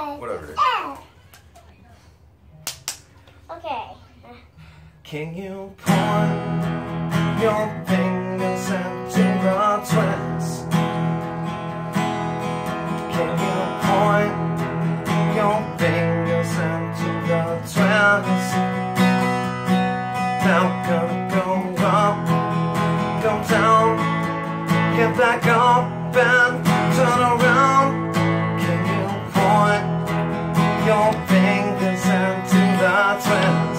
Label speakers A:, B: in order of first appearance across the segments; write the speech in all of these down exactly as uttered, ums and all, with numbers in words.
A: Whatever it is.
B: Okay.
A: Can you point your fingers into the twins? Can you point your fingers into the twins? Now gonna go up, go down, get back up and turn around. Can you point your fingers into the twins?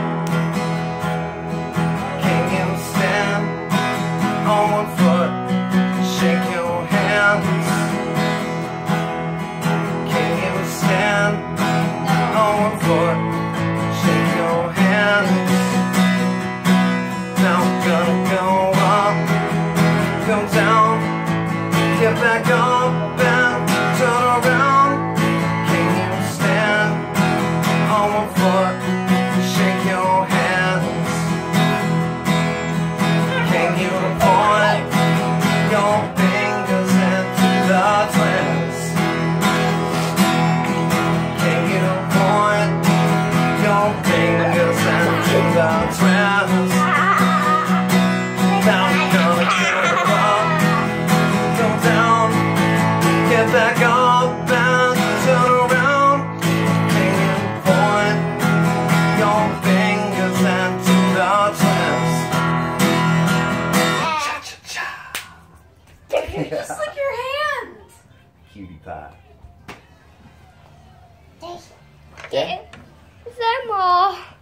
A: Can you stand on one foot, shake your hands? Can you stand on one foot, shake your hands? Now gonna go up, go down, get back up and turn around. Can you stand on one foot, shake your hands? Can you point your fingers into the twins? Can you point your fingers into the twins? Now you're gonna go up, go down, get back up and turn around. Can you point your fingers into the twins? Cha-cha-cha.
C: Just like your hand.
A: Cutie pie.
B: Get some more.